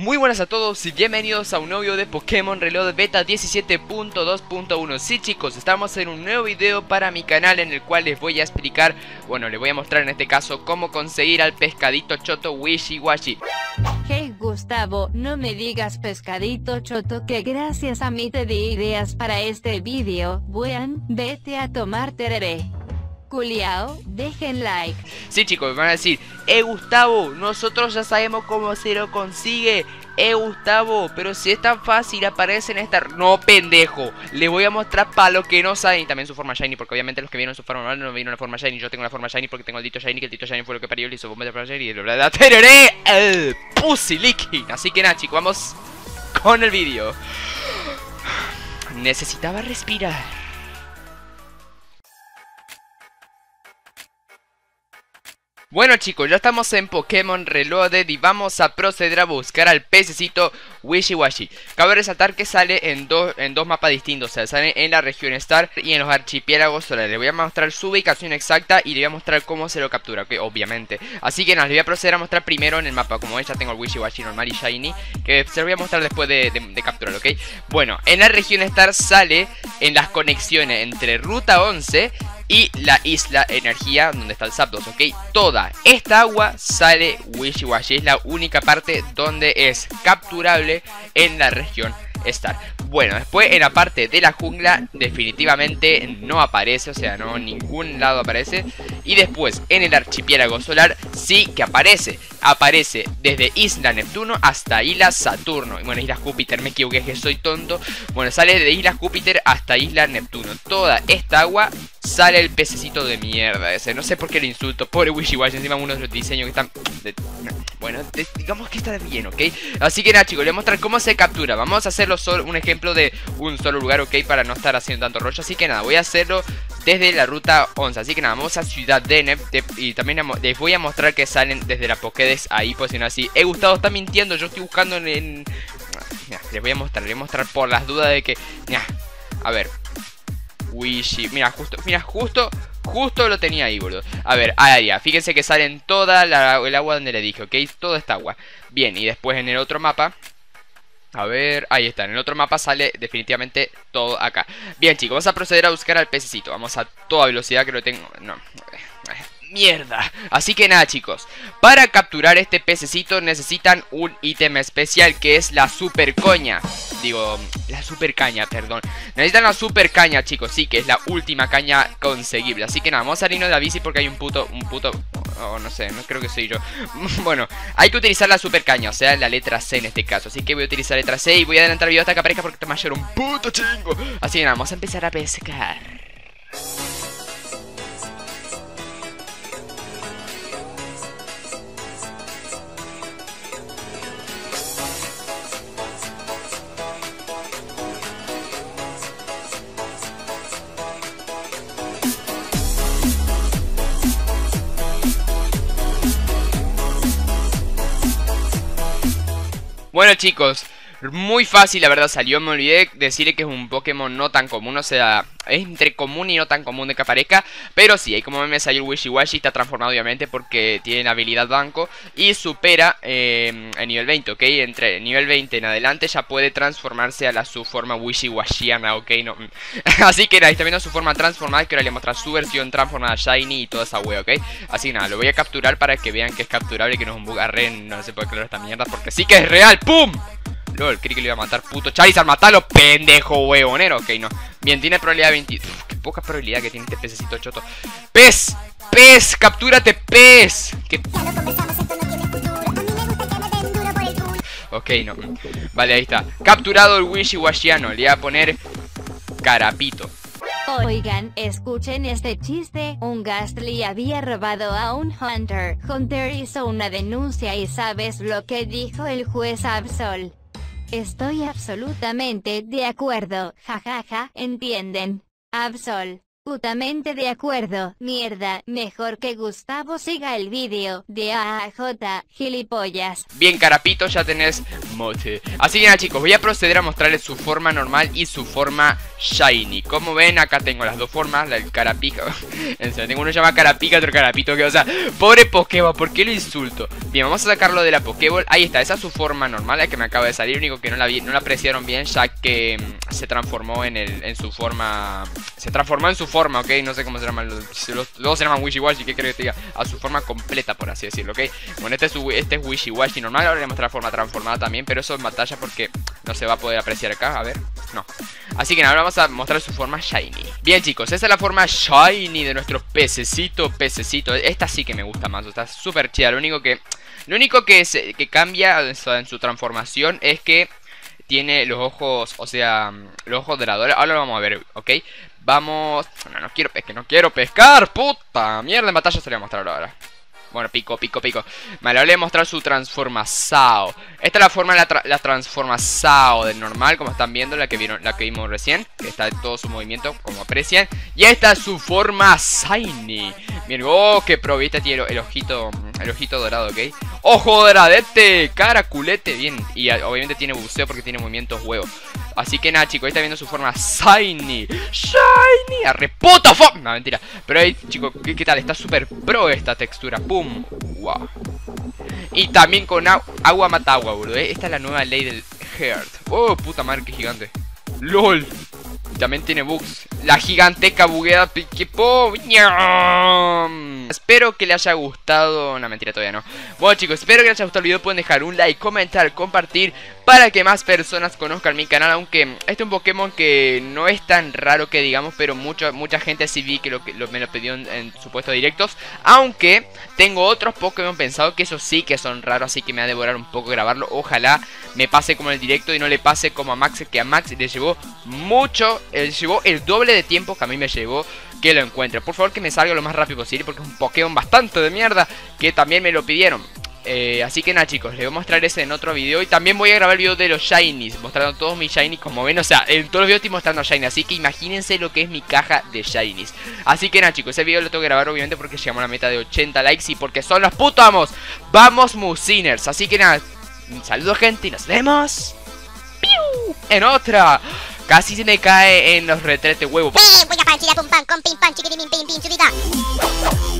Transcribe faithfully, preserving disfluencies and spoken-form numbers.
Muy buenas a todos y bienvenidos a un nuevo video de Pokémon Reloaded Beta diecisiete punto dos punto uno. Sí chicos, estamos en un nuevo video para mi canal en el cual les voy a explicar, bueno, les voy a mostrar en este caso cómo conseguir al pescadito choto Wishiwashi. Hey Gustavo, no me digas pescadito choto que gracias a mí te di ideas para este video. Buen, vete a tomar tereré. Culiao, dejen like. Sí chicos, me van a decir, eh Gustavo, nosotros ya sabemos cómo se lo consigue. Eh Gustavo, pero si es tan fácil, aparece en esta... No pendejo, les voy a mostrar para los que no saben. Y también su forma shiny, porque obviamente los que vieron su forma normal no vieron la forma shiny. Yo tengo la forma shiny porque tengo el dito shiny, que el dito shiny fue lo que parió, le hizo bomba de forma shiny y la tereré el pussy licking. Así que nada chicos, vamos con el vídeo. Necesitaba respirar. Bueno chicos, ya estamos en Pokémon Reloaded y vamos a proceder a buscar al pececito Wishiwashi. Cabe resaltar que sale en, do, en dos mapas distintos, o sea, sale en la región Star y en los archipiélagos solares. Les voy a mostrar su ubicación exacta y les voy a mostrar cómo se lo captura, ok, obviamente. Así que nada, les voy a proceder a mostrar primero en el mapa, como ven ya tengo el Wishiwashi normal y shiny, que se lo voy a mostrar después de, de, de capturar, ok. Bueno, en la región Star sale en las conexiones entre Ruta once y la isla Energía, donde está el Zapdos, ok. Toda esta agua sale Wishiwashi. Es la única parte donde es capturable en la región Star. Bueno, después en la parte de la jungla definitivamente no aparece, o sea, no en ningún lado aparece. Y después en el archipiélago solar sí que aparece. Aparece desde Isla Neptuno hasta Isla Saturno. Y bueno, Isla Júpiter, me equivoqué, que soy tonto. Bueno, sale de Isla Júpiter hasta Isla Neptuno. Toda esta agua sale el pececito de mierda ese. No sé por qué le insulto, pobre Wishiwashi. Encima uno de los diseños que están... De... Bueno, de... digamos que está bien, ¿ok? Así que nada chicos, les voy a mostrar cómo se captura. Vamos a hacerlo solo, un ejemplo de un solo lugar, ¿ok? Para no estar haciendo tanto rollo. Así que nada, voy a hacerlo desde la ruta once. Así que nada, vamos a Ciudad Deneb de... Y también les voy a mostrar que salen desde la Pokédex ahí, pues si no así. Eh, Gustavo está mintiendo, yo estoy buscando en... en... Nah, les voy a mostrar, les voy a mostrar por las dudas de que... Nah. A ver... Wishi, mira, justo, mira, justo, justo lo tenía ahí, boludo. A ver, ahí ya, fíjense que salen toda la, el agua donde le dije, ok, toda esta agua. Bien, y después en el otro mapa, a ver, ahí está, en el otro mapa sale definitivamente todo acá. Bien chicos, vamos a proceder a buscar al pececito. Vamos a toda velocidad que lo tengo, no, mierda. Así que nada chicos, para capturar este pececito necesitan un ítem especial que es la super coña. Digo, la super caña, perdón. Necesitan la super caña chicos, sí, que es la última caña conseguible. Así que nada, vamos a salirnos de la bici porque hay un puto, un puto... Oh, no sé, no creo que soy yo. Bueno, hay que utilizar la super caña, o sea, la letra C en este caso. Así que voy a utilizar la letra C y voy a adelantar el video hasta que aparezca porque te va a llevar un puto chingo. Así que nada, vamos a empezar a pescar. Bueno chicos, muy fácil la verdad salió, me olvidé decirle que es un Pokémon no tan común, o sea, es entre común y no tan común de que aparezca. Pero sí, ahí como me salió el Wishiwashi, está transformado obviamente porque tiene habilidad banco y supera eh, el nivel veinte, ok. Entre el nivel veinte en adelante ya puede transformarse a la su forma Wishiwashiana, ok, no. Así que nada, está viendo su forma transformada, que ahora le muestra su versión transformada Shiny y toda esa wea, ok. Así que nada, lo voy a capturar para que vean que es capturable y que no es un bug arren, no se puede creer esta mierda porque sí que es real, ¡pum! LOL, creí que lo iba a matar, puto Charizard, matalo, pendejo huevonero. Ok, no. Bien, tiene probabilidad de veinte. Uf, qué poca probabilidad que tiene este pececito choto. ¡Pez! ¡Pez! ¡Captúrate, pez! ¿Qué? Ok, no. Vale, ahí está. Capturado el Wishiwashiano. Le voy a poner Carapito. Oigan, escuchen este chiste. Un Gastly había robado a un Hunter. Hunter hizo una denuncia y ¿sabes lo que dijo el juez Absol? Estoy absolutamente de acuerdo, jajaja, ¿entienden? Absol. Putamente de acuerdo. Mierda, mejor que Gustavo siga el vídeo de A A J, gilipollas. Bien, Carapito, ya tenés mote. Así que nada, chicos, voy a proceder a mostrarles su forma normal y su forma shiny. Como ven, acá tengo las dos formas, la del Carapica. En serio, tengo uno que se llama Carapica, otro Carapito, que o sea, pobre Pokéball, ¿por qué lo insulto? Bien, vamos a sacarlo de la Pokéball. Ahí está, esa es su forma normal, la que me acaba de salir. Único que no la vi, no la apreciaron bien, ya que mm, se transformó en el, en su forma. Se transformó en su forma, ok, no sé cómo se llaman los, los, los se llaman Wishy Washy, ¿qué creo que te diga? A su forma completa, por así decirlo, ok. Bueno, este es, su, este es Wishy Washy normal. Ahora le voy a mostrar la forma transformada también, pero eso en batalla porque no se va a poder apreciar acá, a ver, no. Así que nada, ahora vamos a mostrar su forma shiny. Bien, chicos, esa es la forma shiny de nuestro pececito, pececito. Esta sí que me gusta más, está súper chida. Lo único que, lo único que, se, que cambia en su transformación es que tiene los ojos, o sea, los ojos dorados. Ahora lo vamos a ver, ok. Vamos... No, no quiero pescar, no quiero pescar, puta mierda, en batalla se lo voy a mostrar ahora. Bueno, pico, pico, pico. Vale, ahora le voy a mostrar su transformación. Esta es la forma de la, tra la transformación del normal, como están viendo, la que vieron, la que vimos recién. Que está en todo su movimiento, como aprecian. Y esta es su forma shiny. Miren, oh, qué pro, viste, tiene el, el ojito, el ojito dorado, ok. Ojo doradete, cara culete, bien. Y obviamente tiene buceo porque tiene movimientos huevos. Así que nada, chicos, ahí está viendo su forma shiny. Shiny, arre puta fuck. No, mentira. Pero ahí, chicos, ¿qué, qué tal? Está súper pro esta textura. Pum. Wow. Y también con agua, agua mata agua, boludo, ¿eh? Esta es la nueva ley del Heart. Oh, puta madre, qué gigante. LOL. Y también tiene bugs. La giganteca bugueada. Que po. Espero que le haya gustado. No, mentira, todavía no. Bueno, chicos, espero que les haya gustado el video. Pueden dejar un like, comentar, compartir, para que más personas conozcan mi canal. Aunque este es un Pokémon que no es tan raro que digamos, pero mucho, mucha gente sí vi que, lo, que lo, me lo pidió en, en supuestos directos. Aunque tengo otros Pokémon pensados que esos sí que son raros, así que me va a devorar un poco grabarlo. Ojalá me pase como en el directo y no le pase como a Max, que a Max le llevó mucho, le llevó el doble de tiempo que a mí me llevó que lo encuentre. Por favor, que me salga lo más rápido posible, porque es un Pokémon bastante de mierda que también me lo pidieron. Eh, así que nada, chicos, les voy a mostrar ese en otro video. Y también voy a grabar el video de los shinies, mostrando todos mis shinies, como ven. O sea, en todos los videos estoy mostrando shinies, así que imagínense lo que es mi caja de shinies. Así que nada, chicos, ese video lo tengo que grabar obviamente porque llegamos a la meta de ochenta likes y porque son los putos amos. Vamos, Musiners. Así que nada, un saludo, gente, y nos vemos ¡piu! En otra. Casi se me cae en los retretes huevos. Voy a panchilla pum pam con pim pam chiquitín pim pim pim chulita.